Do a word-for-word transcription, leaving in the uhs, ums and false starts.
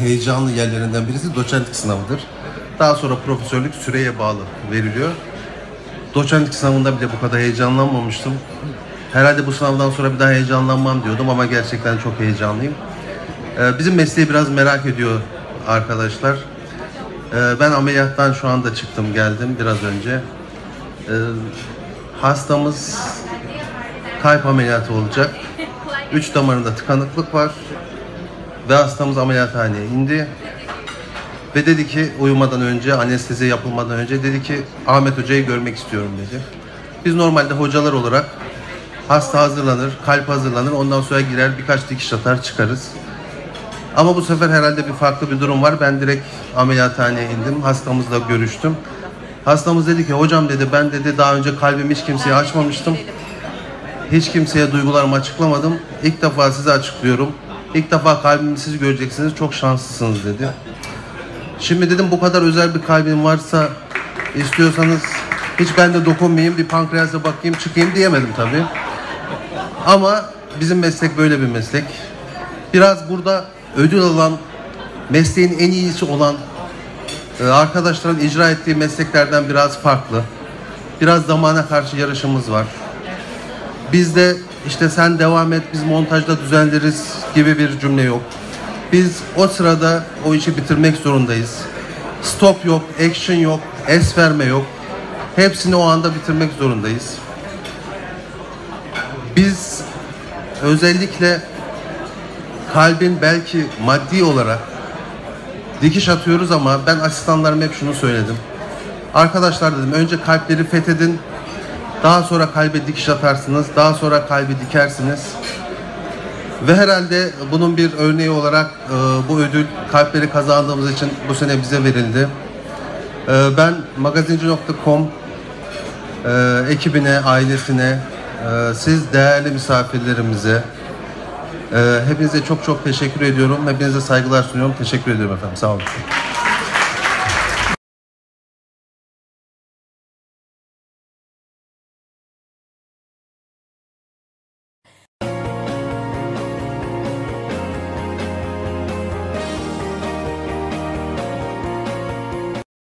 heyecanlı yerlerinden birisi doçentlik sınavıdır. Daha sonra profesörlük süreye bağlı veriliyor. Doçentlik sınavında bile bu kadar heyecanlanmamıştım. Herhalde bu sınavdan sonra bir daha heyecanlanmam diyordum ama gerçekten çok heyecanlıyım. Ee, bizim mesleği biraz merak ediyor arkadaşlar. Ee, ben ameliyattan şu anda çıktım, geldim biraz önce. Ee, hastamız kalp ameliyatı olacak. Üç damarında tıkanıklık var. Ve hastamız ameliyathaneye indi. Ve dedi ki uyumadan önce, anestezi yapılmadan önce dedi ki Ahmet Hoca'yı görmek istiyorum dedi. Biz normalde hocalar olarak hasta hazırlanır, kalp hazırlanır, ondan sonra girer birkaç dikiş atar çıkarız. Ama bu sefer herhalde bir farklı bir durum var. Ben direkt ameliyathaneye indim, hastamızla görüştüm. Hastamız dedi ki hocam dedi ben dedi daha önce kalbimi hiç kimseye açmamıştım. Hiç kimseye duygularımı açıklamadım. İlk defa size açıklıyorum. İlk defa kalbimi siz göreceksiniz. Çok şanslısınız dedi. Şimdi dedim bu kadar özel bir kalbim varsa istiyorsanız hiç ben de dokunmayayım, bir pankreasa bakayım çıkayım diyemedim tabii. Ama bizim meslek böyle bir meslek. Biraz burada ödül alan, mesleğin en iyisi olan arkadaşların icra ettiği mesleklerden biraz farklı. Biraz zamana karşı yarışımız var. Bizde işte sen devam et, biz montajda düzenleriz gibi bir cümle yok. Biz o sırada o işi bitirmek zorundayız. Stop yok, action yok, es verme yok. Hepsini o anda bitirmek zorundayız. Biz özellikle kalbin belki maddi olarak dikiş atıyoruz ama ben asistanlarıma hep şunu söyledim. Arkadaşlar dedim önce kalpleri fethedin. Daha sonra kalbe dikiş atarsınız. Daha sonra kalbi dikersiniz. Ve herhalde bunun bir örneği olarak e, bu ödül kalpleri kazandığımız için bu sene bize verildi. E, ben magazinci nokta com e, ekibine, ailesine, e, siz değerli misafirlerimize e, hepinize çok çok teşekkür ediyorum. Hepinize saygılar sunuyorum. Teşekkür ediyorum efendim. Sağ olun.